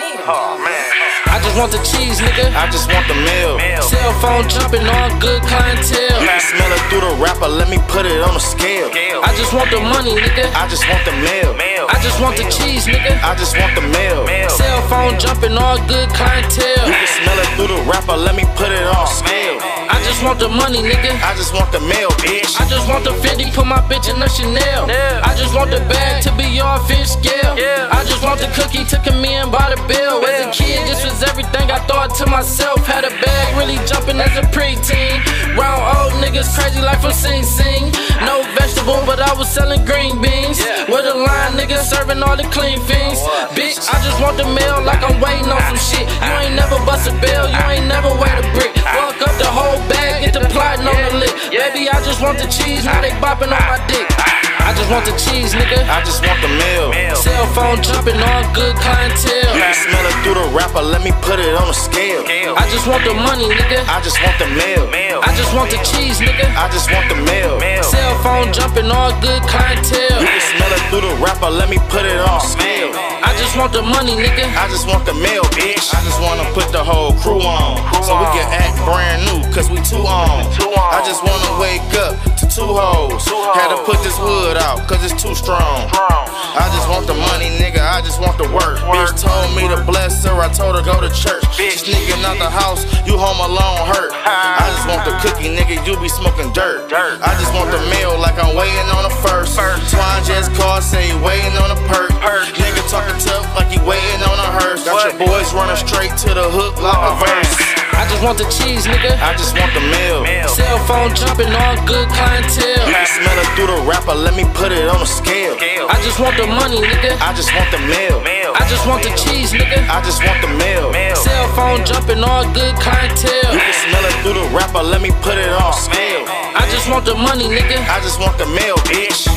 Oh man. I just want the cheese, nigga. I just want the meal. Cell phone jumping on good clientele. You can smell it through the wrapper, let me put it on a scale. I just want the money, nigga. I just want the meal. I just want the cheese, nigga. I just want the meal. Cell phone jumping on good clientele. You can smell it through the wrapper, let me put it on a scale. I just want the money, nigga. I just want the meal, bitch. I just want the Fendi, put my bitch in a Chanel. I just want the bag to be on fish scale. I just want the cookie to come in by the bill. As a kid, this was everything I thought to myself. Had a bag really jumping as a preteen. Round old niggas crazy like from Sing Sing. No vegetable, but I was selling green beans. With a line, niggas serving all the clean fiends. Bitch, I just want the mail like I'm waiting on some shit. You ain't never bust a bill, you ain't never weighed a brick. Fuck up the whole bag, get the plotting on the lick. Baby, I just want the cheese, now they bopping on my dick. I just want the cheese, nigga. I just want the meal. Cell phone jumping on good clientele. You can smell it through the wrapper, let me put it on a scale. I just want the money, nigga. I just want the meal. I just want the cheese, nigga. I just want the meal. Cell phone jumping on good clientele. You can smell it through the wrapper, let me put it on a scale. I just want the money, nigga. I just want the meal, bitch. I just wanna put the whole crew on, so we can act brand new, cause we too on. I just wanna wake up to two hoes. Had to put this wood out, cause it's too strong. I just want the money, nigga, I just want the work. Bitch told me to bless her, I told her go to church. Bitch sneaking out the house, you home alone hurt. I just want the cookie, nigga, you be smoking dirt. I just want the meal like I'm waiting on a first. Twine just called, say he waiting on a perk. Nigga talking tough like he waiting on a hearse. Got your boys running straight to the hook like a verse. I just want the cheese, nigga. I just want the meal. Cell phone jumping on good clientele. You can smell it through the wrapper, let me put it on a scale. I just want the money, nigga. I just want the meal. I just want the cheese, nigga. I just want the meal. Cell phone jumping on good clientele. You can smell it through the wrapper, let me put it on a scale. I just want the money, nigga. I just want the meal, bitch.